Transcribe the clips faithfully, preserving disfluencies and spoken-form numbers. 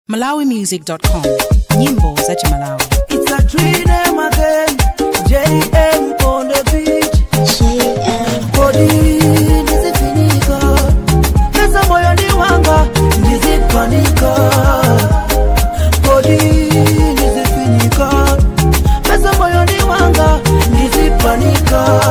malawi music dot com. Nyimbo za Malawi. It's a dream again. J M on the beach. J M. Body nizifinika. Pesa moyo ni wanga nizipanika. Body nizifinika. Pesa moyo ni wanga nizipanika.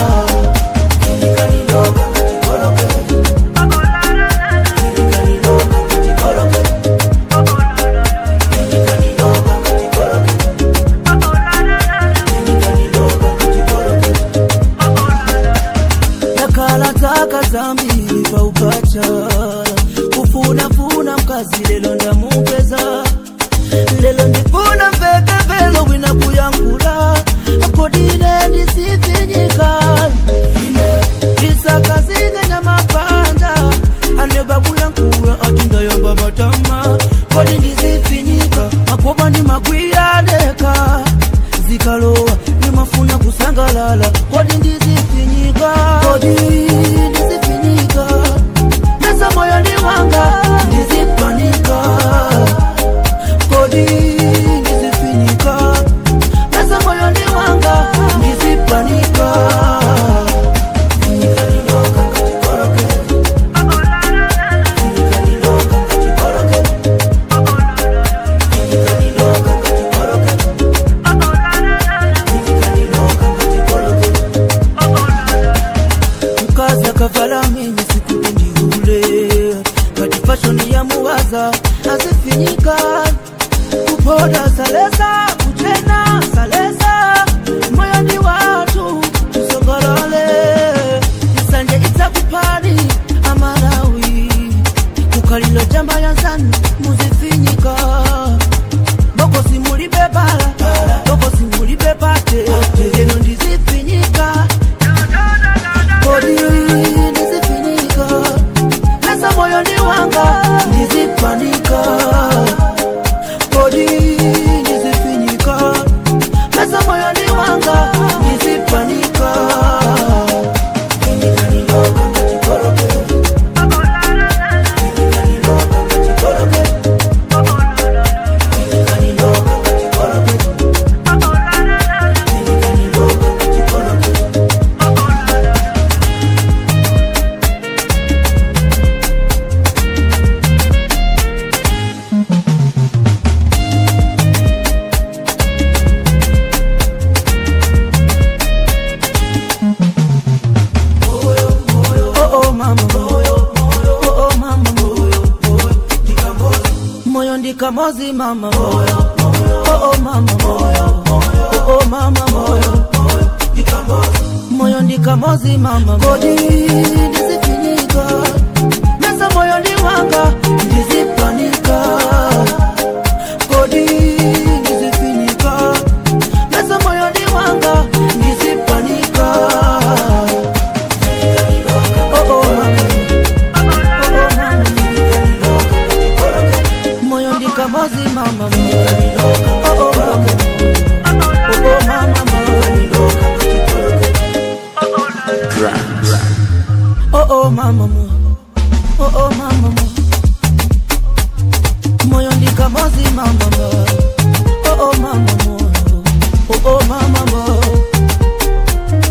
Zambi pa upacha kufuna funa mkazi lelo ndamupeza lelo ndifuna mveke velo wina kuyankula akodine ndisifinyika isaka zinga na mapanda aneba kuyankula atinda yomba matama kodi ndisifinyika makoba ni makwiyadeka zikalowa ni mafuna kusangalala kodi ndisifinyika kodi moyo ni wanga nizipanika kodi nizifinika pesa moyo ni wanga nizipanika nikaliloka katikoroke nikaliloka katikoroke nikaliloka katikoroke nikaliloka katikoroke mkaza kavala mimi sikupendi fashion ya muwaza azifinyika kupoda salesa kutena salesa moyo ni watu tusongolole isanje itakupani amarawi kukalilo jamba ya zani muzifinyika boko simuli bebala boko simuli bebate leno ndizifinyika kodi moyo ni wanga nizipanika kodi nizifinyika pesa moyo ni wanga nizipanika nikaliloka katikoroke nikaliloka katikoroke nikaliloka katikoroke nikaliloka katikoroke Kamozi mama moyo oh oh mama moyo oh oh mama moyo moyo ndikamozi mama kodi nizifinyika mesa moyo ni wanga nizipanika kodi nizifinyika mesa moyo ni wanga nizipanika oh oh mama kamozi mama oh oh mama oh oh mama oh oh mama oh oh mama moyo ndi kamozi mama oh oh mama oh oh mama.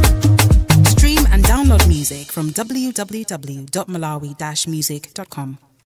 Stream and download music from w w w dot malawi dash music dot com.